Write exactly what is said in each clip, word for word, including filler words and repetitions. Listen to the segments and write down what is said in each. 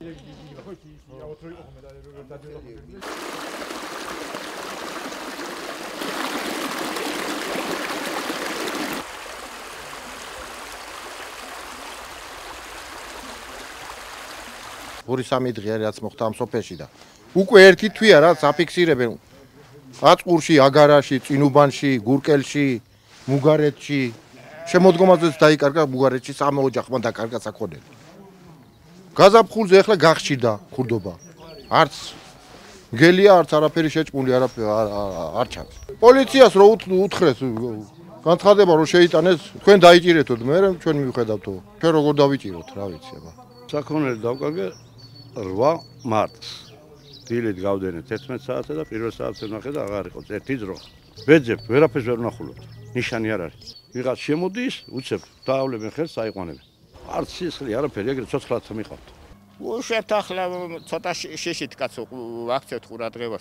ორი სამი დღეა რაც მოხდა ამ სოფელში და უკვე ერთი თვეა რაც აფიქსირებენ აწყურში, აგარაში, წინუბანში, გურკელში, მუგარეთში შემოდგომაზეც დაიკარგა მუგარეთში სამი ოჯახმა დაკარგა საქონელი. გაზაფხულზე ახლა გახშირდა ქურდობა. არც გელია, არც არაფერი შეჭმული არაფერი არ ჩანს. პოლიციას რო უთხრეს განცხადება რომ შეიტანეს, თქვენ დაიჭირეთოთ, მე ჩვენ მივხედავთო. ჩვენ როგორ დავიჭიროთ, რა ვიცი აბა. საქონელი დავკარგე რვა მარტს. დილით გავდენეთ თერთმეტ საათზე და პირველ საათზე ვნახე და აღარ იყო ერთი ძრო. ვეძებ, ვერაფერს ვერ ვნახულობთ. ნიშანი არ არის. ვიღაც შემოდის, უცებ დაავლებენ ხელს, აიყვანებენ. არც სისხლი, არაფერი, ეგრე ცოცხლად მიყავთ. უშვებთ ახლა ცოტა შეშით კაცო ვაქცევთ ყურადღებას.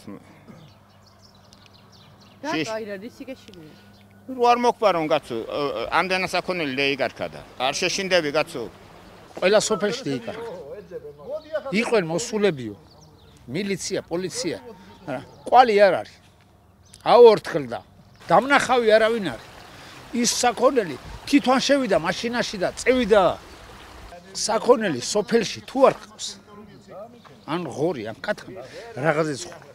რატო აი რა რისი გეშინია? რო არ მოგპარონ კაცო, ამდენა საქონელი დაიკარგა და არ შეშინდები კაცო. ყველა სოფელში დაიკარგა. იყვენ მოსულებიო. მილიცია, პოლიცია. ყვალი არ არის. აორთქლდა. დამნახავი არავინ არის. ის საქონელი თვითონ შევიდა მაშინაში და წევიდა. საქონელი სოფელში თუ არ ყავს. ან ღორი, ან კათხა, რაღაცა